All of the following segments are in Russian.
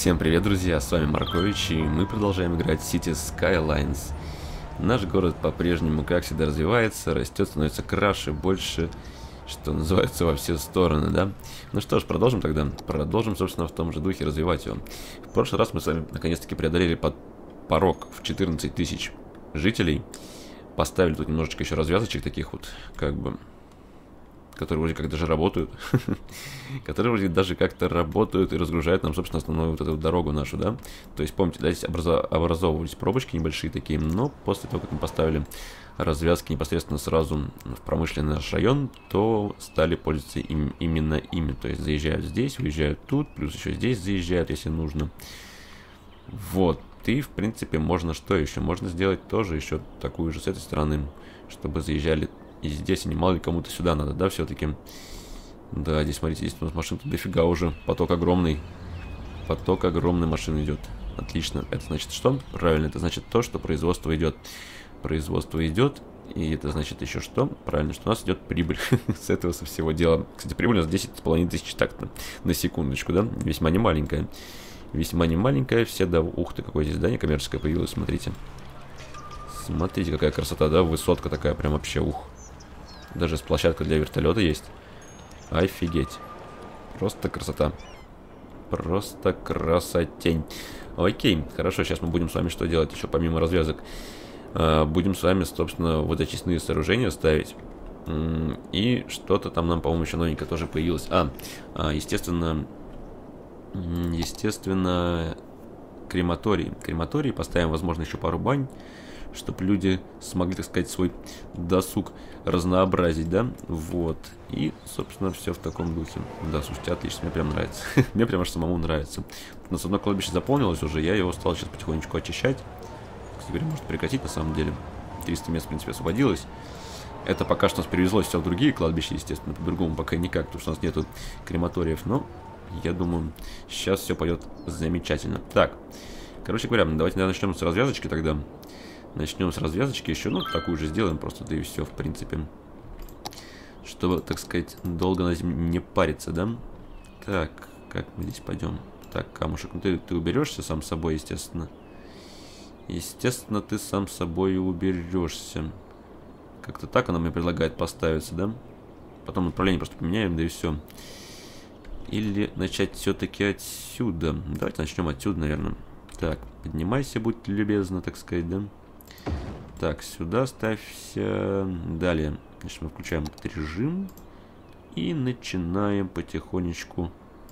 Всем привет, друзья, с вами Маркович, и мы продолжаем играть Cities Skylines. Наш город по-прежнему, как всегда, развивается, растет, становится краше, больше, что называется, во все стороны, да? Ну что ж, продолжим тогда. Продолжим, собственно, в том же духе развивать его. В прошлый раз мы с вами наконец-таки преодолели порог в 14 тысяч жителей. Поставили тут немножечко еще развязочек таких вот, как бы, которые вроде как даже работают, которые вроде даже как-то работают и разгружают нам, собственно, основную вот эту дорогу нашу, да. То есть, помните, да, здесь образовывались пробочки небольшие такие, но после того, как мы поставили развязки непосредственно сразу в промышленный наш район, то стали пользоваться именно ими. То есть, заезжают здесь, выезжают тут, плюс еще здесь заезжают, если нужно. Вот. И, в принципе, можно что еще? Можно сделать тоже еще такую же с этой стороны, чтобы заезжали и здесь, и мало ли кому-то сюда надо, да, все-таки. Да, здесь, смотрите, здесь у нас машин тут дофига уже. Поток огромный машин идет. Отлично. Это значит что? Правильно, это значит то, что производство идет. Производство идет, и это значит еще что? Правильно, что у нас идет прибыль с этого, со всего дела. Кстати, прибыль у нас 10,5 тысяч так-то, на секундочку, да? Весьма не маленькая. Весьма не маленькая. Все, да, ух ты, какое здесь здание коммерческое появилось, смотрите. Смотрите, какая красота, да? Высотка такая, прям вообще, ух. Даже с площадкой для вертолета есть. Офигеть. Просто красота. Просто красотень. Окей, хорошо, сейчас мы будем с вами что делать еще помимо развязок? Будем с вами, собственно, водоочистные сооружения ставить. И что-то там нам, по-моему, еще новенькое тоже появилось. Естественно, крематорий. Крематорий, поставим, возможно, еще пару бань, чтобы люди смогли, так сказать, свой досуг разнообразить, да, вот, и, собственно, все в таком духе. Да, слушайте, отлично, мне прям нравится, мне прям аж самому нравится. У нас одно кладбище заполнилось уже, я его стал сейчас потихонечку очищать. Теперь может прекратить, на самом деле, 300 мест, в принципе, освободилось. Это пока что нас перевезлось все в другие кладбища, естественно, по-другому пока никак, потому что у нас нету крематориев, но я думаю, сейчас все пойдет замечательно. Так, короче говоря, давайте начнем с развязочки тогда. Начнем с развязочки еще, ну, такую же сделаем просто, да и все, в принципе. Чтобы, так сказать, долго на этим не париться, да? Так, как мы здесь пойдем? Так, камушек, ну ты уберешься сам собой, естественно. Естественно, ты сам собой уберешься. Как-то так она мне предлагает поставиться, да? Потом направление просто поменяем, да и все. Или начать все-таки отсюда. Давайте начнем отсюда, наверное. Так, поднимайся, будь любезна, так сказать, да? Так, сюда ставься. Далее, значит, мы включаем этот режим. И начинаем потихонечку,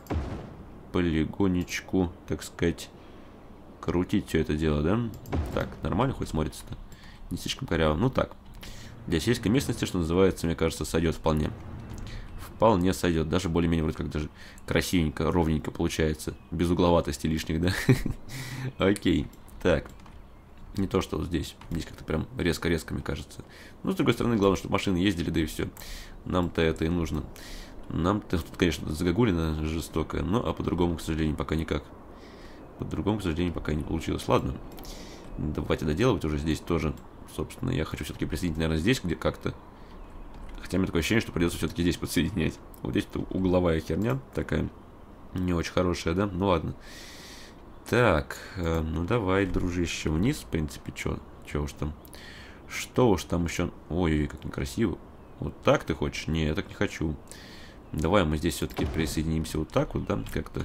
полигонечку, так сказать, крутить все это дело, да? Так, нормально хоть смотрится-то? Не слишком коряво. Ну так, для сельской местности, что называется, мне кажется, сойдет вполне. Вполне сойдет. Даже более-менее вроде как даже красивенько, ровненько получается. Без угловатости лишних, да? Окей. Так. Не то, что вот здесь. Здесь как-то прям резко-резко, мне кажется. Но, с другой стороны, главное, чтобы машины ездили, да и все. Нам-то это и нужно. Нам-то тут, конечно, загогулина жестокая, но, а по-другому, к сожалению, пока никак. По-другому, к сожалению, пока не получилось. Ладно. Давайте доделывать уже здесь тоже. Собственно, я хочу все-таки присоединить, наверное, здесь где как-то. Хотя у меня такое ощущение, что придется все-таки здесь подсоединять. Вот здесь-то угловая херня такая. Не очень хорошая, да? Ну ладно. Так, ну давай, дружище, вниз, в принципе, что уж там. Что уж там еще. Ой-ой, как некрасиво. Вот так ты хочешь? Не, я так не хочу. Давай мы здесь все-таки присоединимся вот так вот, да,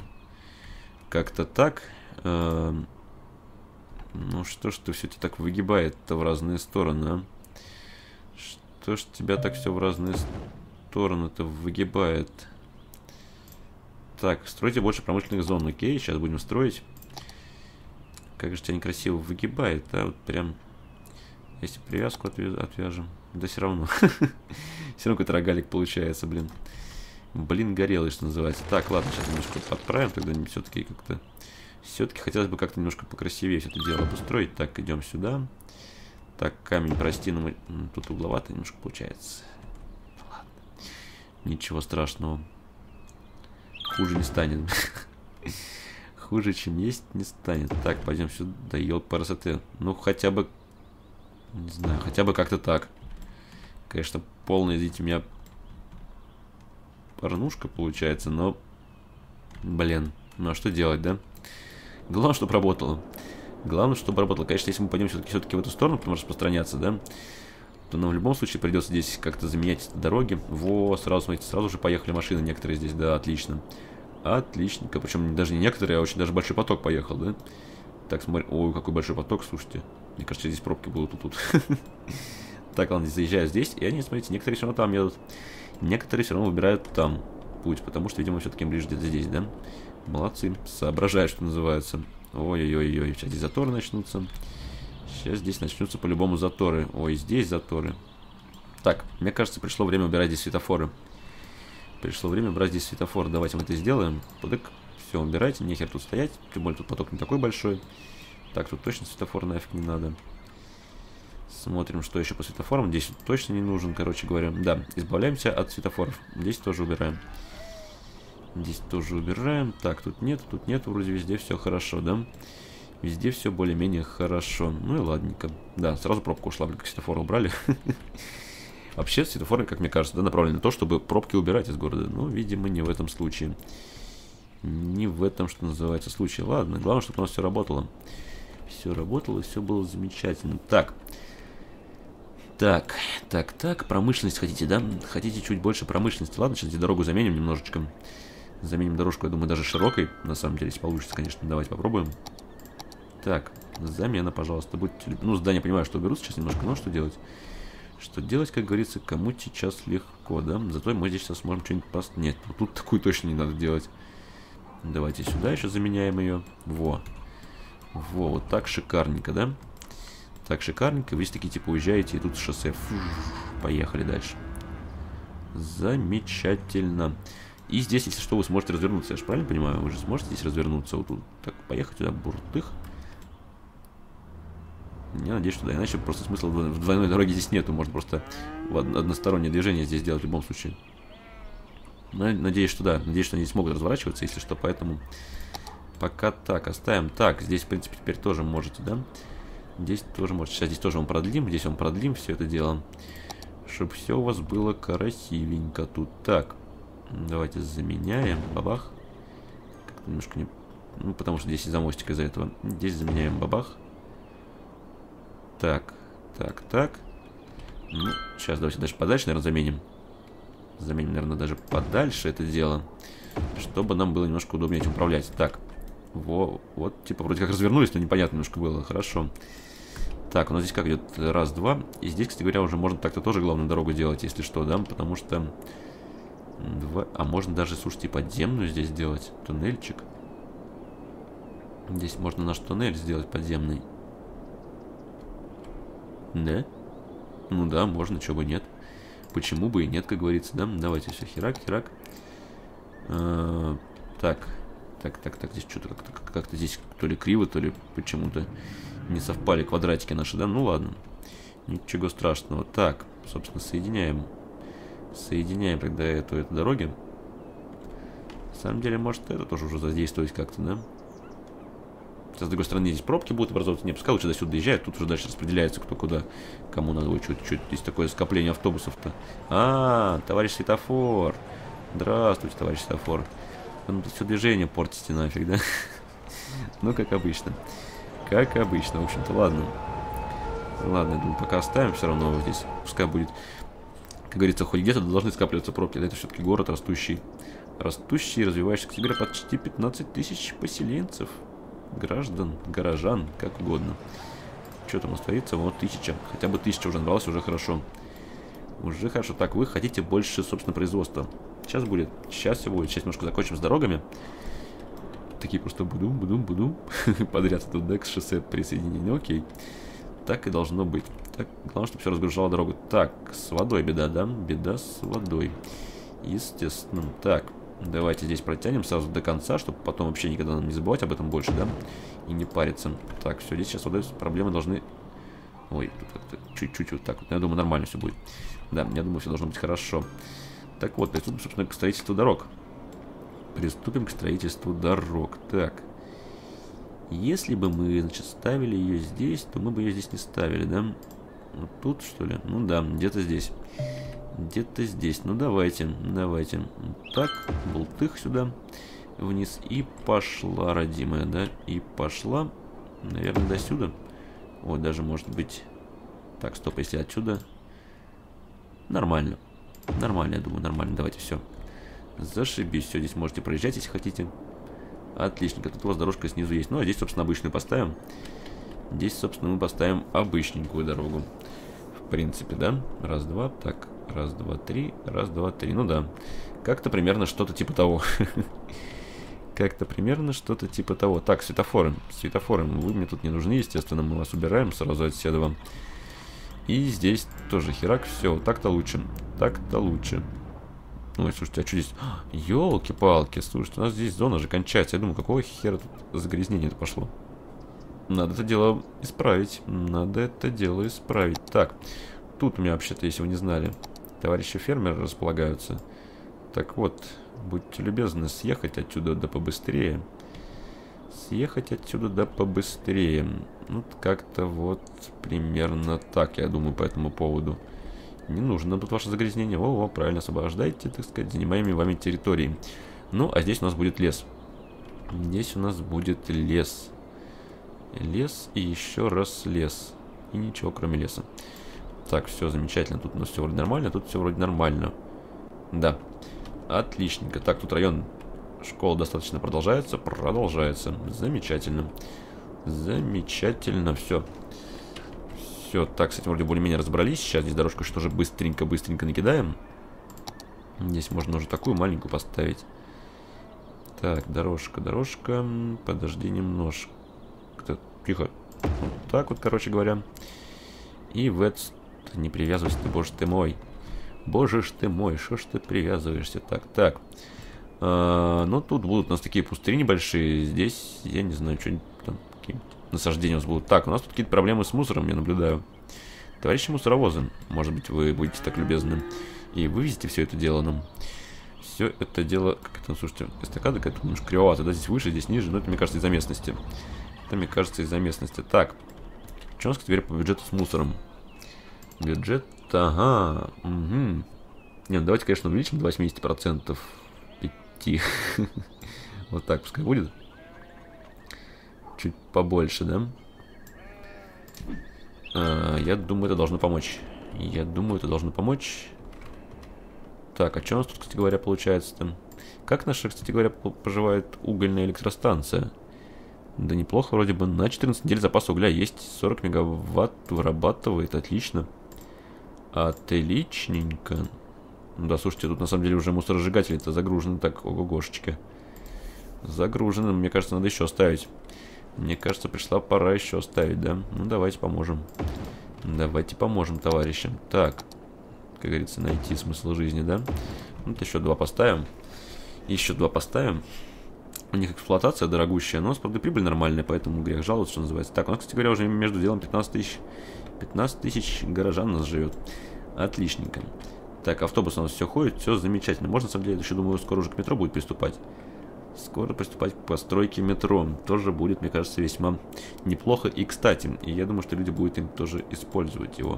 как-то так. Ну что ж ты все тебя так выгибает-то в разные стороны, а? Что ж тебя так все в разные стороны-то выгибает? Так, стройте больше промышленных зон. Окей, сейчас будем строить. Как же тебя некрасиво выгибает, да? Вот прям. Если привязку отвяжем. Да все равно. Все равно какой-то рогалик получается, блин. Блин, горелый, что называется. Так, ладно, сейчас немножко подправим. Тогда все-таки как-то. Все-таки хотелось бы как-то немножко покрасивее все это дело обустроить. Так, идем сюда. Так, камень, прости, но тут угловато немножко получается. Ладно. Ничего страшного. Хуже не станет. Хуже, чем есть, не станет. Так, пойдем сюда. Ёлпарасоте. Ну, хотя бы... Не знаю, хотя бы как-то так. Конечно, полная, извините меня, порнушка получается, но... Блин, ну а что делать, да? Главное, чтобы работало. Главное, чтобы работало. Конечно, если мы пойдем все-таки в эту сторону, потому что распространяться, да, то нам в любом случае придется здесь как-то заменять дороги. Во, сразу, смотрите, сразу же поехали машины некоторые здесь, да, отлично. Отличненько, причем даже не некоторые, а очень даже большой поток поехал, да. Так, смотри, ой, какой большой поток, слушайте. Мне кажется, здесь пробки будут тут. Так, ладно, заезжаю здесь, и они, смотрите, некоторые все равно там едут. Некоторые все равно выбирают там путь, потому что, видимо, все-таки ближе где-то здесь, да. Молодцы, соображают, что называется. Ой-ой-ой, сейчас здесь заторы начнутся. Сейчас здесь начнутся по-любому заторы. Ой, здесь заторы. Так, мне кажется, пришло время убирать здесь светофоры. Пришло время брать здесь светофор. Давайте мы это сделаем. Подык. Все, убирайте, нехер тут стоять. Тем более тут поток не такой большой. Так, тут точно светофор нафиг не надо. Смотрим, что еще по светофорам. Здесь точно не нужен, короче говоря. Да, избавляемся от светофоров. Здесь тоже убираем. Здесь тоже убираем. Так, тут нет, вроде везде все хорошо, да? Везде все более-менее хорошо. Ну и ладненько. Да, сразу пробка ушла, как светофоры убрали. Вообще, светофоры, как мне кажется, да, направлены на то, чтобы пробки убирать из города. Но, видимо, не в этом случае. Не в этом, что называется, случае. Ладно, главное, чтобы у нас все работало. Все работало, все было замечательно. Так. Так, промышленность хотите, да? Хотите чуть больше промышленности. Ладно, сейчас здесь дорогу заменим немножечко. Заменим дорожку, я думаю, даже широкой. На самом деле, если получится, конечно, давайте попробуем. Так, замена, пожалуйста. Будьте... Ну, здание, понимаю, что уберут сейчас немножко, но что делать? Что делать, как говорится, кому сейчас легко, да? Зато мы здесь сейчас сможем что-нибудь поставить. Нет, ну, тут такую точно не надо делать. Давайте сюда еще заменяем ее. Во, вот так шикарненько, да? Так шикарненько. Вы здесь такие, типа, уезжаете, и тут шоссе. Поехали дальше. Замечательно. И здесь, если что, вы сможете развернуться. Я же правильно понимаю? Вы же сможете здесь развернуться. Вот тут. Так, поехать сюда, буртых. Я надеюсь, что да. Иначе просто смысла в двойной дороге здесь нету. Можно просто одностороннее движение здесь делать в любом случае. Надеюсь, что да. Надеюсь, что они смогут разворачиваться, если что. Поэтому пока так, оставим. Так, здесь, в принципе, теперь тоже можете, да? Здесь тоже можете. Сейчас здесь тоже вам продлим. Здесь вам продлим все это дело. Чтобы все у вас было красивенько тут. Так, давайте заменяем. Бабах. Как-то немножко не... Ну, потому что здесь из-за мостика из-за этого. Здесь заменяем бабах. Так. Ну, сейчас давайте дальше подальше, наверное, заменим. Заменим, наверное, даже подальше это дело. Чтобы нам было немножко удобнее этим управлять. Так. Вот, типа, вроде как развернулись, но непонятно немножко было. Хорошо. Так, у нас здесь как идет? Раз, два. И здесь, кстати говоря, уже можно так-то тоже главную дорогу делать, если что, да? Потому что... А можно даже, слушайте, подземную здесь сделать. Туннельчик. Здесь можно наш туннель сделать подземный. Да? Ну да, можно, чего бы нет. Почему бы и нет, как говорится, да? Давайте все, херак. Так, здесь что-то как-то здесь то ли криво, то ли почему-то не совпали квадратики наши, да? Ну ладно, ничего страшного. Так, собственно, соединяем тогда эту дороги. На самом деле, может, это тоже уже задействовать как-то, да? С другой стороны, здесь пробки будут образовываться. Не, пускай лучше до сюда доезжают. Тут уже дальше распределяется, кто куда. Кому надо. Ой, что здесь такое скопление автобусов-то? Товарищ светофор. Здравствуйте, товарищ светофор. Вы тут все движение портите нафиг, да? Ну, как обычно. Как обычно, в общем-то. Ладно, я думаю, пока оставим все равно здесь. Пускай будет, как говорится, хоть где-то должны скапливаться пробки. Это все-таки город растущий. Развивающийся к себе почти 15 тысяч поселенцев. Граждан, горожан, как угодно. Что там остается? Вот 1000. Хотя бы 1000 уже набралось, уже хорошо. Уже хорошо. Так, вы хотите больше, собственно, производства. Сейчас будет. Сейчас все будет. Сейчас немножко закончим с дорогами. Такие просто буду. Подряд тут, да, к шоссе присоединения. Окей. Так и должно быть. Так, главное, чтобы все разгружало дорогу. Так, с водой беда, да? Беда с водой. Естественно. Так. Давайте здесь протянем сразу до конца, чтобы потом вообще никогда не забывать об этом больше, да? И не париться. Так, все, здесь сейчас вот проблемы должны... Ой, тут как-то чуть-чуть вот так вот. Я думаю, нормально все будет. Да, я думаю, все должно быть хорошо. Так вот, приступим, собственно, к строительству дорог. Так. Если бы мы, значит, ставили ее здесь, то мы бы ее здесь не ставили, да? Вот тут, что ли? Ну да, где-то здесь. Ну, давайте. Так, болтых сюда. вниз. И пошла, родимая, да? И пошла, наверное, до сюда. Вот, даже может быть... Так, стоп, если отсюда... Нормально. Нормально, я думаю, нормально. Давайте, все. Зашибись. Все, здесь можете проезжать, если хотите. Отличненько. Тут у вас дорожка снизу есть. Ну, а здесь, собственно, обычную поставим. Здесь, собственно, мы поставим обычненькую дорогу. В принципе, да? Раз, два. Так, раз, два, три. Раз, два, три. Ну, да. Как-то примерно что-то типа того. Как-то примерно что-то типа того. Так, светофоры. Светофоры. Вы мне тут не нужны, естественно. Мы вас убираем сразу от седова. И здесь тоже херак. Все, так-то лучше. Так-то лучше. Ой, слушайте, а что здесь? Ёлки-палки, слушайте, у нас здесь зона же кончается. Я думаю, какого хера тут загрязнение-то пошло? Надо это дело исправить. Надо это дело исправить. Так, тут у меня вообще-то, если вы не знали, товарищи фермеры располагаются. Так вот, будьте любезны съехать отсюда да побыстрее. Съехать отсюда да побыстрее. Ну, как-то вот примерно так, я думаю, по этому поводу. Не нужно тут ваше загрязнение. Во-во, правильно, освобождайте, так сказать, занимаемые вами территории. Ну, а здесь у нас будет лес. Здесь у нас будет лес. Лес и еще раз лес. И ничего, кроме леса. Так, все замечательно. Тут у нас все вроде нормально, тут все вроде нормально. Да. Отличненько. Так, тут район школы достаточно продолжается. Продолжается. Замечательно. Замечательно. Все. Все, так, с этим вроде более-менее разобрались. Сейчас здесь дорожку что же быстренько-быстренько накидаем. Здесь можно уже такую маленькую поставить. Так, дорожка, дорожка. Подожди немножко. Тихо. Вот так вот, короче говоря. И в это... Не привязывайся ты, боже ты мой. Боже ж ты мой, что ж ты привязываешься? Так, так. Ну, тут будут у нас такие пустыри небольшие. Здесь, я не знаю, что-нибудь там, какие насаждения у нас будут. Так, у нас тут какие-то проблемы с мусором, я наблюдаю. Товарищи мусоровозы, может быть, вы будете так любезны и вывезете все это дело нам. Все это дело... Как это, слушайте, эстакада какая-то немножко кривоватая, да? Здесь выше, здесь ниже, но это, мне кажется, из-за местности. Это, мне кажется, из-за местности. Так, что у нас теперь по бюджету с мусором? Бюджет, ага, угу. Не, ну давайте, конечно, увеличим до 80%. 5. Вот так пускай будет. Чуть побольше, да? Я думаю, это должно помочь. Я думаю, это должно помочь. Так, а что у нас тут, кстати говоря, получается-то? Как наша, кстати говоря, поживает угольная электростанция? Да неплохо вроде бы. На 14 недель запас угля есть. 40 мегаватт вырабатывает. Отлично. Отличненько. Да, слушайте, тут на самом деле уже мусоросжигатели-то загружены. Так, ого-гошечки. Загружены. Мне кажется, надо еще оставить. Мне кажется, пришла пора еще оставить, да? Ну, давайте поможем. Давайте поможем товарищам. Так. Как говорится, найти смысл жизни, да? Вот еще 2 поставим. Еще 2 поставим. У них эксплуатация дорогущая, но у нас, правда, прибыль нормальная, поэтому грех жаловаться, что называется. Так, у нас, кстати говоря, уже между делом 15 тысяч. 15 тысяч горожан у нас живет. Отличненько. Так, автобус у нас все ходит, все замечательно. Можно, на самом деле, еще думаю, скоро уже к метро будет приступать. Скоро приступать к постройке метро. Тоже будет, мне кажется, весьма неплохо и кстати. И я думаю, что люди будут им тоже использовать его.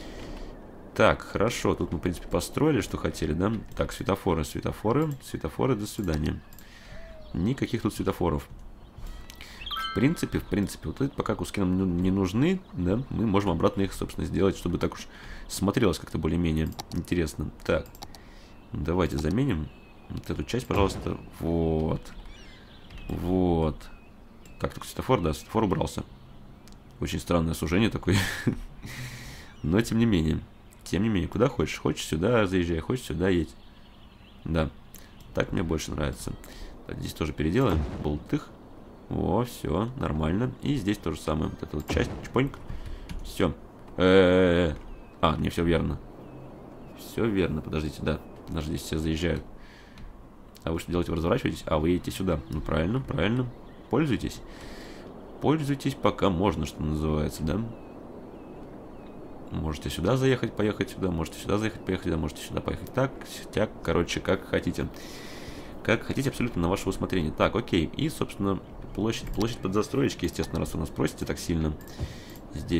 Так, хорошо. Тут мы, в принципе, построили, что хотели, да? Так, светофоры, светофоры. Светофоры, до свидания. Никаких тут светофоров. В принципе, вот эти пока куски нам не нужны, да? Мы можем обратно их, собственно, сделать, чтобы так уж смотрелось как-то более-менее интересно. Так, давайте заменим вот эту часть, пожалуйста. Вот. Вот. Так, только светофор, да, светофор убрался. Очень странное сужение такое. Но, тем не менее. Тем не менее, куда хочешь. Хочешь сюда заезжай, хочешь сюда едь. Да. Так мне больше нравится. Так, здесь тоже переделаем. Болтых. О, все, нормально. И здесь то же самое. Вот эта вот часть, чпоньк. Все. А, не все верно. Все верно, подождите, да. Даже здесь все заезжают. А вы что делаете? Вы разворачиваетесь? А вы едете сюда. Ну, правильно, правильно. Пользуйтесь. Пользуйтесь, пока можно, что называется, да? Можете сюда заехать, поехать сюда. Можете сюда заехать, поехать сюда. Можете сюда поехать так, тяк, короче, как хотите. Как хотите, абсолютно на ваше усмотрение. Так, окей. И, собственно, площадь под застроечки, естественно, раз вы нас просите так сильно.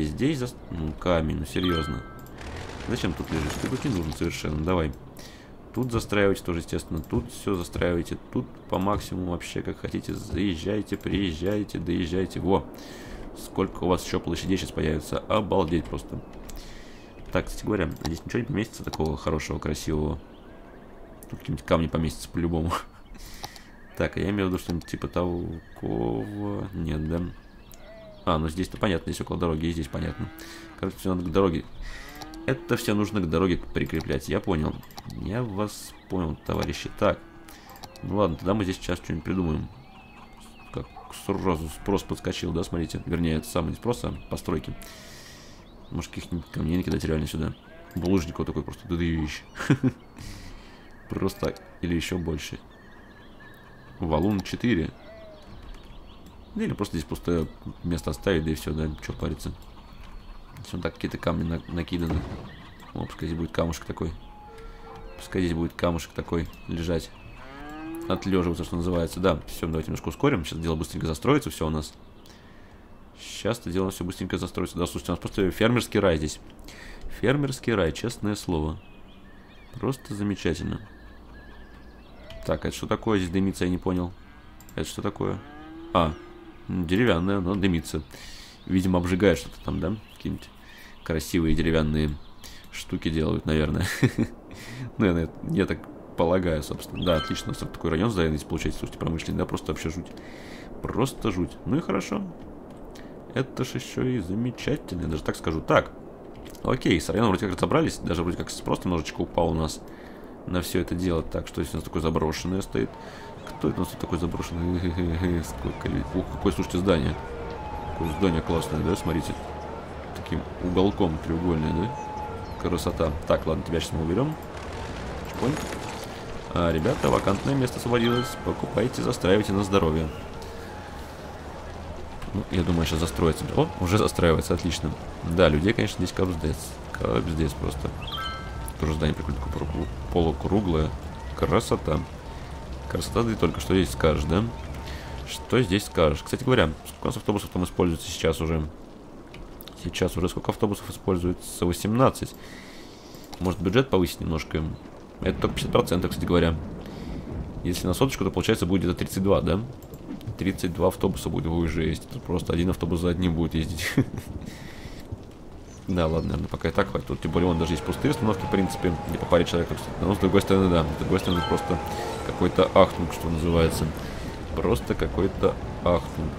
Ну, камень, ну серьезно. Зачем тут лежишь? Ты тут не нужен совершенно. Давай. Тут застраивайте тоже, естественно. Тут все застраивайте. Тут по максимуму вообще, как хотите. Заезжайте, приезжайте, доезжайте. Во! Сколько у вас еще площадей сейчас появится. Обалдеть просто. Так, кстати говоря, здесь ничего не поместится такого хорошего, красивого. Тут какие-нибудь камни поместятся по-любому. Так, а я имею в виду что-нибудь типа такого... Нет, да? А, ну здесь-то понятно, здесь около дороги, и здесь понятно. Короче, все надо к дороге. Это все нужно к дороге прикреплять, я понял. Я вас понял, товарищи. Так, ну ладно, тогда мы здесь сейчас что-нибудь придумаем. Как сразу спрос подскочил, да, смотрите. Вернее, это самый не спрос, а постройки. Может, каких-нибудь камней накидать реально сюда. Булыжник вот такой просто дыдыщ. Просто, или еще больше. Валун 4. Или просто здесь пустое место оставить, да и все, да, что париться. Если так какие-то камни накиданы. О, пускай здесь будет камушек такой. Пускай здесь будет камушек такой лежать. Отлеживаться, что называется. Да, все, давайте немножко ускорим. Сейчас дело быстренько застроится, все у нас. Сейчас это дело все быстренько застроится. Да, слушайте, у нас просто фермерский рай здесь. Фермерский рай, честное слово. Просто замечательно. Так, это что такое? Здесь дымится, я не понял. Это что такое? А, деревянная, но дымится. Видимо, обжигает что-то там, да? Какие-нибудь красивые деревянные штуки делают, наверное. Ну, я так полагаю, собственно. Да, отлично. У нас такой район здесь получается, слушайте, промышленный, да? Просто вообще жуть. Просто жуть. Ну и хорошо. Это ж еще и замечательно, я даже так скажу. Так, окей, с районом вроде как разобрались. Даже вроде как спрос немножечко упал у нас на все это дело. Так, что здесь у нас такое заброшенное стоит? Кто это у нас тут такой заброшенный? Сколько людей? Ух, какое, слушайте, здание. Какое здание классное, да, смотрите. Таким уголком треугольное, да? Красота. Так, ладно, тебя сейчас мы уберем. Шпонь. Ребята, вакантное место освободилось. Покупайте, застраивайте на здоровье. Ну, я думаю, сейчас застроится. О, уже застраивается, отлично. Да, людей, конечно, здесь капздец. Капздец просто. Тоже здание прикольно, такое полукруглое. Красота. Красота, ты только что здесь скажешь, да? Что здесь скажешь? Кстати говоря, сколько у нас автобусов там используется сейчас уже? Сейчас уже сколько автобусов используется? 18. Может, бюджет повысить немножко? Это только 50%, кстати говоря. Если на соточку, то получается будет где-то 32, да? 32 автобуса будет, ой, жесть. Это просто один автобус за одним будет ездить. Да, ладно, наверное, пока и так хватит. Тут, тем более, вон даже есть пустые остановки, в принципе, где по паре человек. Но, с другой стороны, да. С другой стороны, просто какой-то ахтунг, что называется. Просто какой-то ахтунг.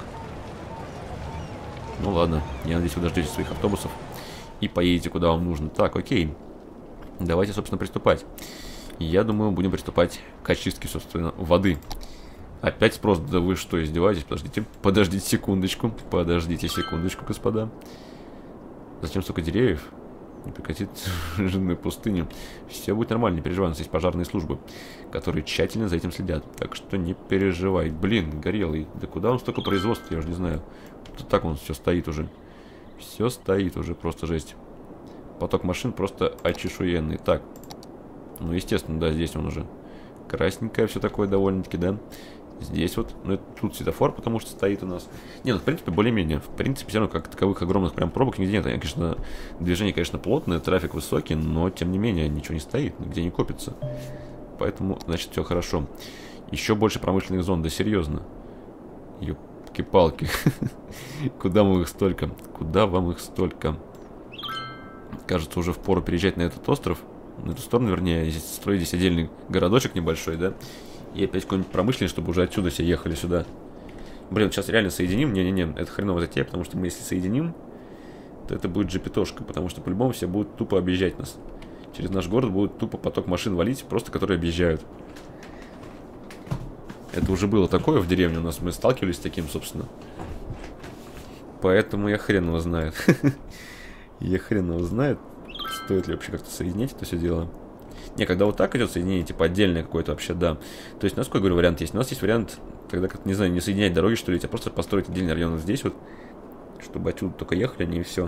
Ну, ладно. Я надеюсь, вы дождетесь своих автобусов и поедете, куда вам нужно. Так, окей. Давайте, собственно, приступать. Я думаю, будем приступать к очистке, собственно, воды. Опять спрос, да вы что, издеваетесь? Подождите, подождите секундочку, господа. Зачем столько деревьев? Не прекратит жирную пустыню. Все будет нормально, не переживай, у нас есть пожарные службы, которые тщательно за этим следят. Так что не переживай. Блин, горелый. Да куда он столько производства, я уже не знаю. Тут так он все стоит уже. Все стоит уже, просто жесть. Поток машин просто очешуенный. Так. Ну, естественно, да, здесь он уже красненькое все такое довольно-таки, да. Здесь вот, ну, это тут светофор, потому что стоит у нас. Не, ну, в принципе, более-менее. В принципе, все равно, как таковых огромных прям пробок нигде нет. Конечно, движение, конечно, плотное, трафик высокий, но, тем не менее, ничего не стоит, нигде не копится. Поэтому, значит, все хорошо. Еще больше промышленных зон, да серьезно. Ёпки-палки. Куда вам их столько? Куда вам их столько? Кажется, уже впору переезжать на этот остров. На эту сторону, вернее, здесь строить здесь отдельный городочек небольшой, да? И опять какой-нибудь промышленный, чтобы уже отсюда все ехали сюда. Блин, сейчас реально соединим. Не-не-не, это хреново затея, потому что мы если соединим, то это будет джипитошка, потому что по-любому все будут тупо объезжать нас. Через наш город будет тупо поток машин валить, просто которые объезжают. Это уже было такое в деревне у нас, мы сталкивались с таким, собственно. Поэтому я хрен его знает. Я хрен его знает, стоит ли вообще как-то соединять это все дело. Не, когда вот так идет соединение, типа отдельное какое-то вообще, да. То есть у нас какой, говорю, вариант есть? У нас есть вариант, тогда, как не знаю, не соединять дороги, что ли, а просто построить отдельный район вот здесь вот, чтобы отсюда только ехали они и все.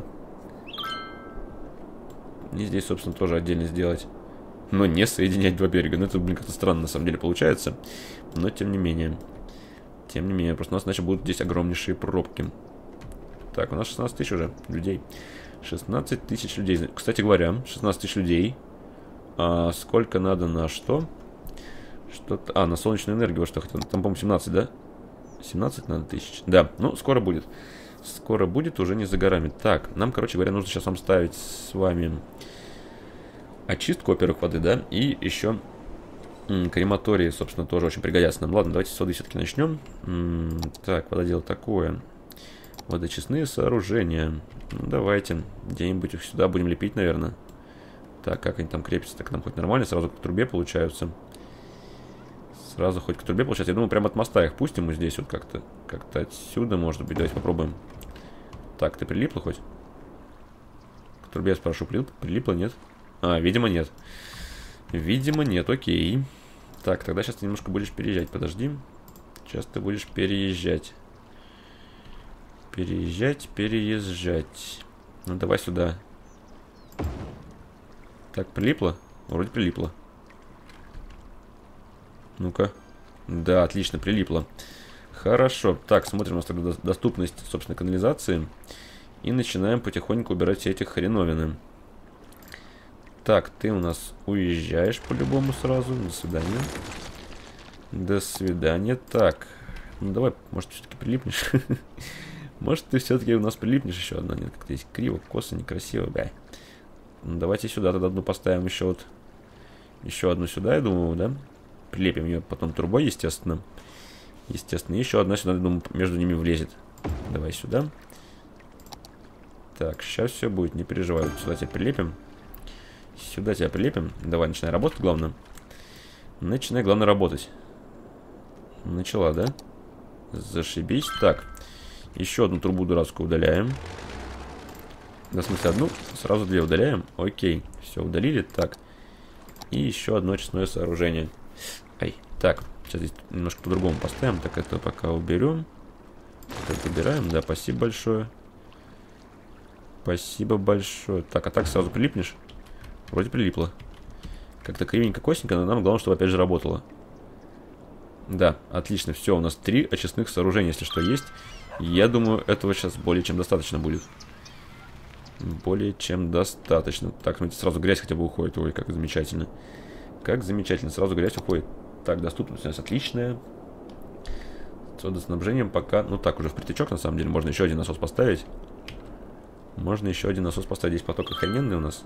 И здесь, собственно, тоже отдельно сделать. Но не соединять два берега. Ну, это, блин, как-то странно на самом деле получается. Но, тем не менее. Тем не менее, просто у нас, значит, будут здесь огромнейшие пробки. Так, у нас 16 тысяч уже людей. 16 тысяч людей. Кстати говоря, 16 тысяч людей. А сколько надо на что? Что-то... А, на солнечную энергию, вот что хотел. Там, по-моему, 17, да? 17 надо тысяч. Да, ну, скоро будет. Скоро будет, уже не за горами. Так, нам, короче говоря, нужно сейчас вам ставить с вами очистку, во-первых, воды, да? И еще крематории, собственно, тоже очень пригодятся нам. Ладно, давайте с воды все-таки начнем. Так, вододело такое. Водочистные сооружения. Ну, давайте где-нибудь их сюда будем лепить, наверное. Так, как они там крепятся? Так, нам хоть нормально, сразу к трубе получаются. Сразу хоть к трубе получается. Я думаю, прямо от моста их пустим. Мы здесь вот как-то отсюда, может быть. Давайте попробуем. Так, ты прилипла хоть? К трубе я спрошу, прилипла, нет? А, видимо, нет. Видимо, нет, окей. Так, тогда сейчас ты немножко будешь переезжать. Подожди. Сейчас ты будешь переезжать. Переезжать. Ну, давай сюда. Так, прилипло? Вроде прилипло. Ну-ка. Да, отлично, прилипло. Хорошо. Так, смотрим у нас тогда доступность, собственно, канализации. И начинаем потихоньку убирать все эти хреновины. Так, ты у нас уезжаешь по-любому сразу. До свидания. До свидания. Так. Ну, давай, может, все-таки прилипнешь? Может, ты все-таки у нас прилипнешь еще одна. Нет, как-то здесь криво, косо, некрасиво. Бля. Ну, давайте сюда тогда одну поставим еще вот. Еще одну сюда, я думаю, да? Прилепим ее потом трубой, естественно. Естественно, еще одна сюда, я думаю, между ними влезет. Давай сюда. Так, сейчас все будет, не переживай. Вот сюда тебя прилепим. Сюда тебя прилепим. Давай, начинай работать, главное. Начинай, главное, работать. Начала, да? Зашибись. Так, еще одну трубу дурацкую удаляем. Да, в смысле, одну, сразу две удаляем. Окей, все, удалили. Так, и еще одно очистное сооружение. Ай, так, сейчас здесь немножко по-другому поставим. Так, это пока уберем. Это убираем, да, спасибо большое. Спасибо большое. Так, а так сразу прилипнешь? Вроде прилипло. Как-то кривенько-косенько, но нам главное, чтобы опять же работало. Да, отлично, все, у нас 3 очистных сооружения, если что, есть. Я думаю, этого сейчас более чем достаточно будет. Более чем достаточно. Так, смотрите, сразу грязь хотя бы уходит. Ой, как замечательно. Как замечательно, сразу грязь уходит. Так, доступность у нас отличная. С водоснабжением пока... Ну так, уже в притечок, на самом деле. Можно еще один насос поставить. Можно еще один насос поставить. Здесь поток охрененный у нас.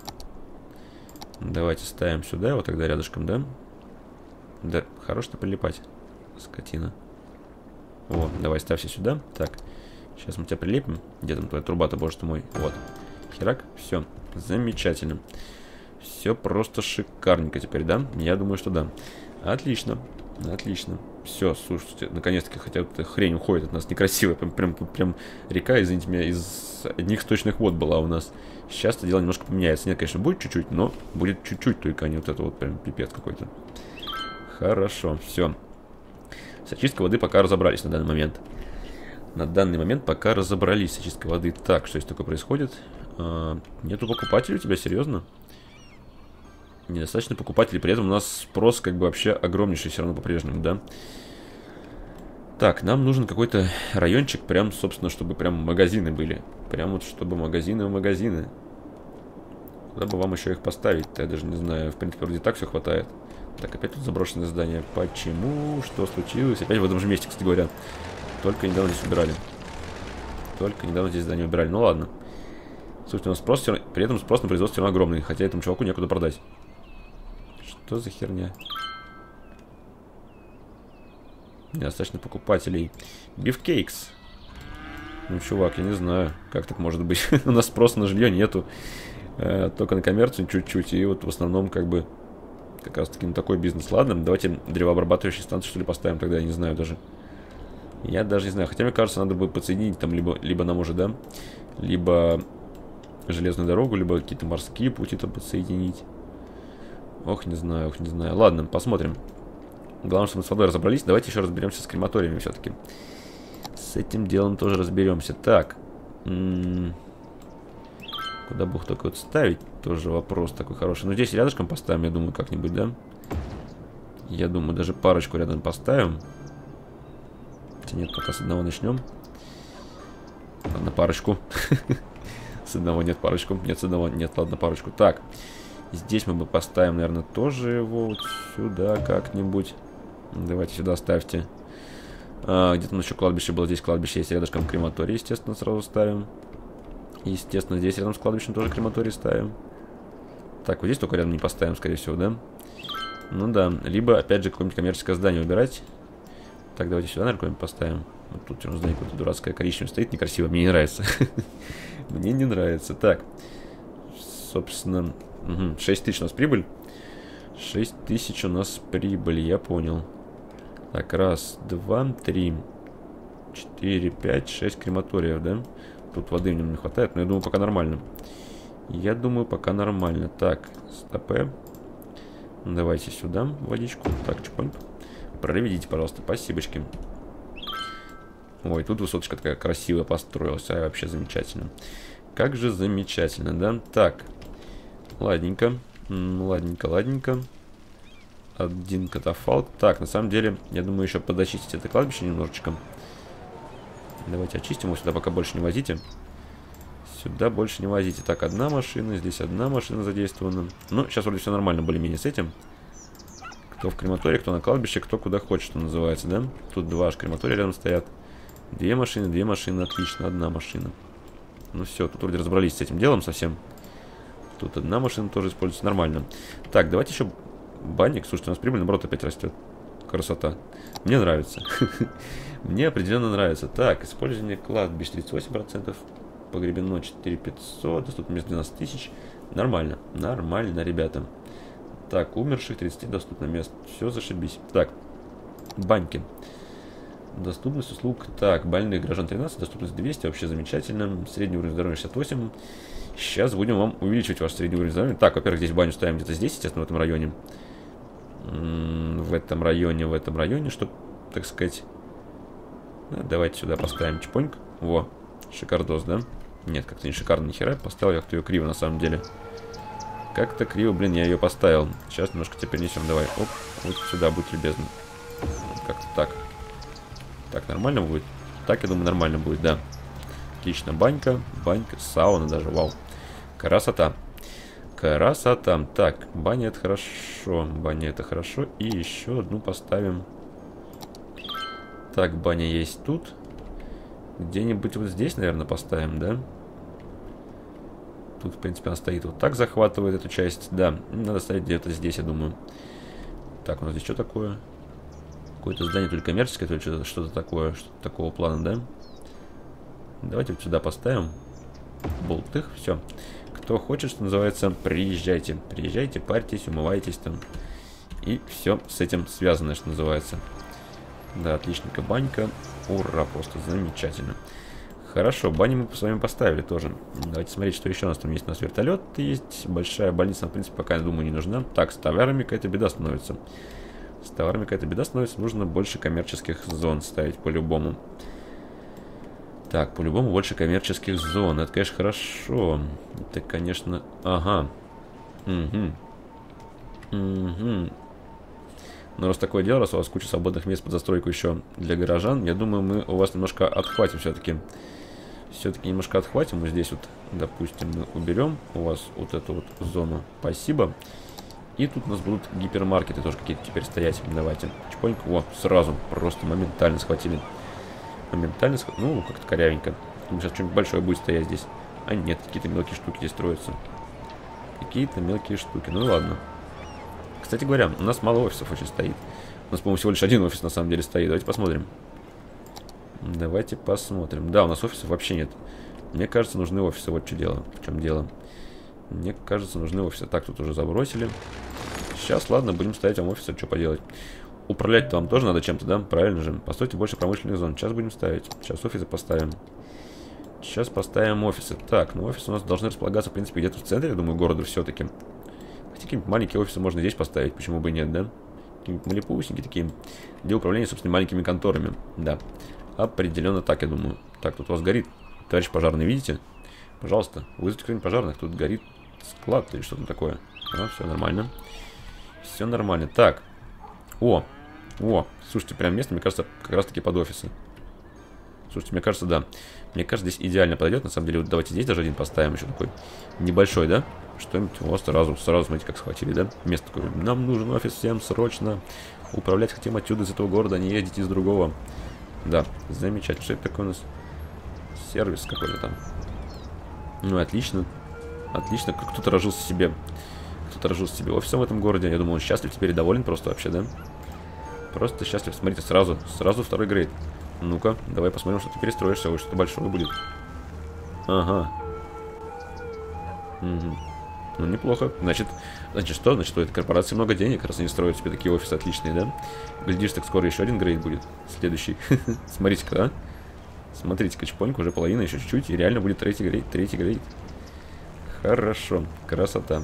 Давайте ставим сюда, вот тогда рядышком, да? Да, хорош-то прилипать, скотина. Вот, давай ставься сюда. Так, сейчас мы тебя прилепим. Где там твоя труба-то, боже ты мой? Вот. Херак, все, замечательно. Все просто шикарненько теперь, да? Я думаю, что да. Отлично, отлично. Все, слушайте, наконец-таки, хотя эта хрень уходит от нас некрасиво. Прям река, извините меня, из одних сточных вод была у нас. Сейчас это дело немножко поменяется. Нет, конечно, будет чуть-чуть, но будет чуть-чуть только, а не вот это вот прям пипец какой-то. Хорошо, все. С очисткой воды пока разобрались на данный момент. На данный момент пока разобрались с очисткой воды. Так, что здесь такое происходит? Нету покупателей у тебя, серьезно? Недостаточно покупателей, при этом у нас спрос как бы вообще огромнейший все равно по-прежнему, да? Так, нам нужен какой-то райончик, прям, собственно, чтобы прям магазины были. Прям вот, чтобы магазины. Куда бы вам еще их поставить-то, я даже не знаю. В принципе, вроде так все хватает. Так, опять тут заброшенное здание. Почему? Что случилось? Опять в этом же месте, кстати говоря. Только недавно здесь убирали. Только недавно здесь здание убирали. Ну ладно. Слушайте, у нас спрос, при этом спрос на производство все равно огромный. Хотя этому чуваку некуда продать. Что за херня? Недостаточно покупателей. Бифкейкс. Ну, чувак, я не знаю, как так может быть. У нас спроса на жилье нету. Только на коммерцию чуть-чуть. И вот в основном как бы как раз таки на такой бизнес. Ладно, давайте древообрабатывающие станции что ли поставим тогда, я не знаю даже. Я даже не знаю. Хотя мне кажется, надо бы подсоединить там либо нам уже, да, либо железную дорогу, либо какие-то морские пути там подсоединить. Ох, не знаю, ох, не знаю. Ладно, посмотрим. Главное, что мы с водой разобрались. Давайте еще разберемся с крематориями все-таки. С этим делом тоже разберемся. Так. Куда бы их только вот ставить? Тоже вопрос такой хороший. Ну, здесь рядышком поставим, я думаю, как-нибудь, да? Я думаю, даже парочку рядом поставим. Хотя нет, пока с одного начнем. Ладно, парочку. С одного нет, парочку. Нет, с одного нет, ладно, парочку. Так. Здесь мы бы поставим, наверное, тоже его вот сюда как-нибудь. Давайте сюда ставьте. Где-то еще кладбище было. Здесь кладбище есть рядышком, крематорий, естественно, сразу ставим. Естественно, здесь рядом с кладбищем тоже крематорий ставим. Так, вот здесь только рядом не поставим, скорее всего, да? Ну да, либо, опять же, какое-нибудь коммерческое здание убирать. Так, давайте сюда, наверное, какое-нибудь поставим. Вот тут у нас здание какое-то дурацкое, коричневое стоит, некрасиво, мне не нравится. Мне не нравится. Так, собственно, 6 тысяч у нас прибыль. 6 тысяч у нас прибыль, я понял. Так, раз, два, три, 4, 5, 6 крематориев, да? Тут воды мне не хватает, но я думаю, пока нормально. Я думаю, пока нормально. Так, стопэ. Давайте сюда водичку. Так, чпоньк. Проведите, пожалуйста, спасибочки. Ой, тут высоточка такая красивая построилась. А, вообще замечательно. Как же замечательно, да? Так, ладненько. Ладненько, ладненько. Один катафалк. Так, на самом деле, я думаю, еще подочистить это кладбище немножечко. Давайте очистим его сюда, пока больше не возите. Сюда больше не возите. Так, одна машина, здесь одна машина задействована. Ну, сейчас вроде все нормально более-менее с этим. Кто в крематории, кто на кладбище, кто куда хочет, что называется, да? Тут два аж крематория рядом стоят. Две машины, отлично, одна машина. Ну все, тут вроде разобрались с этим делом совсем. Тут одна машина тоже используется, нормально. Так, давайте еще банник. Слушайте, у нас прибыль, наоборот, опять растет. Красота. Мне нравится. Мне определенно нравится. Так, использование кладбищ 38%. Погребено 4500. Доступно мест 12 тысяч. Нормально. Нормально, ребята. Так, умерших 30 доступно мест. Все, зашибись. Так, баньки. Доступность услуг. Так, больных граждан 13, доступность 200. Вообще замечательно. Средний уровень здоровья 68. Сейчас будем вам увеличивать ваш средний уровень здоровья. Так, во-первых, здесь баню ставим где-то здесь, естественно, в этом районе. В этом районе, чтобы, так сказать... Давайте сюда поставим чпоньк. Во, шикардос, да? Нет, как-то не шикарно, ни хера. Поставил я как-то ее криво, на самом деле. Как-то криво, блин, я ее поставил. Сейчас немножко тебя перенесем, давай. Оп, вот сюда, будь любезны. Как-то так. Так, нормально будет? Так, я думаю, нормально будет, да. Отлично, банька, сауна даже, вау. Красота. Красота. Так, баня это хорошо. Баня это хорошо. И еще одну поставим. Так, баня есть тут. Где-нибудь вот здесь, наверное, поставим, да? Тут, в принципе, она стоит вот так, захватывает эту часть. Да, надо ставить где-то здесь, я думаю. Так, у нас здесь что такое? Какое-то здание, то ли коммерческое, то ли что-то такое, что-то такого плана, да? Давайте вот сюда поставим. Болтых, все. Кто хочет, что называется, приезжайте. Приезжайте, парьтесь, умывайтесь там. И все с этим связано, что называется. Да, отличненько, банька. Ура, просто замечательно. Хорошо, баню мы с вами поставили тоже. Давайте смотреть, что еще у нас там есть. У нас вертолет есть, большая больница, в принципе, пока, я думаю, не нужна. Так, с товарами какая-то беда становится. С товарами какая-то беда становится. Нужно больше коммерческих зон ставить по-любому. Так, по-любому больше коммерческих зон. Это, конечно, хорошо. Это, конечно... Ага. Но раз такое дело, раз у вас куча свободных мест под застройку еще для горожан, я думаю, мы у вас немножко отхватим все-таки. Все-таки немножко отхватим. Вот здесь вот, допустим, мы уберем у вас вот эту вот зону. Спасибо. И тут у нас будут гипермаркеты тоже какие-то теперь стоять. Давайте. Чпоньку. О, сразу. Просто моментально схватили. Моментально схватили. Ну, как-то корявенько. Сейчас что-нибудь большое будет стоять здесь. А нет, какие-то мелкие штуки здесь строятся. Какие-то мелкие штуки. Ну ладно. Кстати говоря, у нас мало офисов очень стоит. У нас, по-моему, всего лишь один офис на самом деле стоит. Давайте посмотрим. Давайте посмотрим. Да, у нас офисов вообще нет. Мне кажется, нужны офисы. Вот что дело. В чем дело. Мне кажется, нужны офисы. Так, тут уже забросили. Сейчас, ладно, будем ставить вам офисы. Что поделать. Управлять-то вам тоже надо чем-то, да? Правильно же. Постойте больше промышленных зон. Сейчас будем ставить. Сейчас офисы поставим. Сейчас поставим офисы. Так, ну офисы у нас должны располагаться, в принципе, где-то в центре, я думаю, города все-таки. Какие-нибудь маленькие офисы можно здесь поставить, почему бы и нет, да? Какие-нибудь малепусенькие такие. Для управления, собственно, маленькими конторами. Да. Определенно так, я думаю. Так, тут у вас горит. Товарищ пожарный, видите? Пожалуйста, вызовите кто-нибудь пожарных. Тут горит склад или что-то такое. А, все нормально. Все нормально. Так. О, слушайте, прям место, мне кажется, как раз таки под офисы. Слушайте, мне кажется, да. Мне кажется, здесь идеально подойдет. На самом деле, вот давайте здесь даже один поставим еще такой небольшой, да? Что-нибудь у вас сразу, смотрите, как схватили, да? Место такое. Нам нужен офис всем срочно. Управлять хотим отсюда, из этого города, а не ездить из другого. Да, замечательно. Что это такое у нас? Сервис какой-то там. Ну, отлично. Отлично. Кто-то разжился себе. Кто-то разжился себе офисом в этом городе. Я думаю, он счастлив теперь и доволен просто вообще, да? Просто счастлив. Смотрите, сразу второй грейд. Ну-ка, давай посмотрим, что ты перестроишься. Ой, что-то большое будет. Ага. Угу. Ну, неплохо. Значит, что? Значит, у этой корпорации много денег, раз они строят себе такие офисы отличные, да? Глядишь, так скоро еще один грейд будет. Следующий. Смотрите-ка, да? Смотрите-ка, чпонька, уже половина, еще чуть-чуть, и реально будет третий грейд. Хорошо. Красота.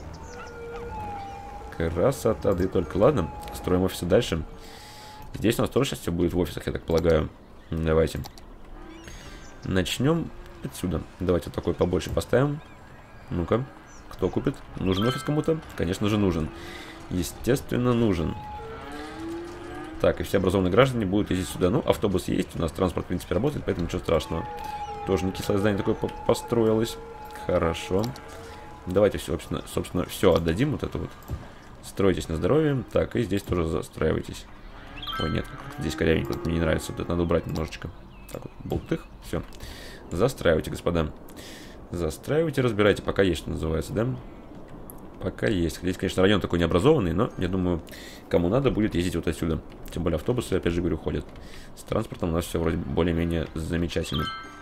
Красота. Да и только. Ладно, строим офисы дальше. Здесь у нас тоже сейчас все будет в офисах, я так полагаю. Давайте. Начнем отсюда. Давайте вот такой побольше поставим. Ну-ка. Кто купит? Нужен офис кому-то? Конечно же нужен. Естественно нужен. Так, и все образованные граждане будут ездить сюда. Ну, автобус есть, у нас транспорт, в принципе, работает, поэтому ничего страшного. Тоже не кислое здание такое построилось. Хорошо. Давайте все, собственно, все отдадим вот это вот. Стройтесь на здоровье. Так, и здесь тоже застраивайтесь. Ой, нет, здесь корявенько, мне не нравится. Вот это надо убрать немножечко. Так вот, болтых, все. Застраивайте, господа. Застраивайте, разбирайте, пока есть, что называется, да? Пока есть. Здесь, конечно, район такой необразованный, но, я думаю, кому надо, будет ездить вот отсюда. Тем более автобусы, опять же говорю, ходят. С транспортом у нас все вроде более-менее замечательно.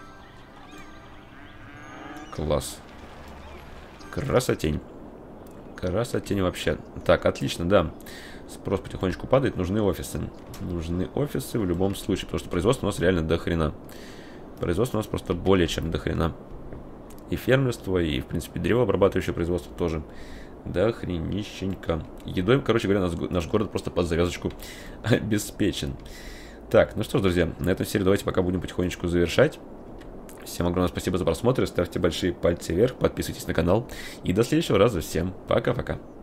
Класс. Красотень. Красотень вообще. Так, отлично, да. Спрос потихонечку падает, нужны офисы. Нужны офисы в любом случае, потому что производство у нас реально до хрена. Производство у нас просто более чем до хрена. И фермерство, и, в принципе, древообрабатывающее производство тоже. Да хренищенько. Едой, короче говоря, наш город просто под завязочку обеспечен. Так, ну что ж, друзья, на этом серию давайте пока будем потихонечку завершать. Всем огромное спасибо за просмотр, ставьте большие пальцы вверх, подписывайтесь на канал. И до следующего раза. Всем пока-пока.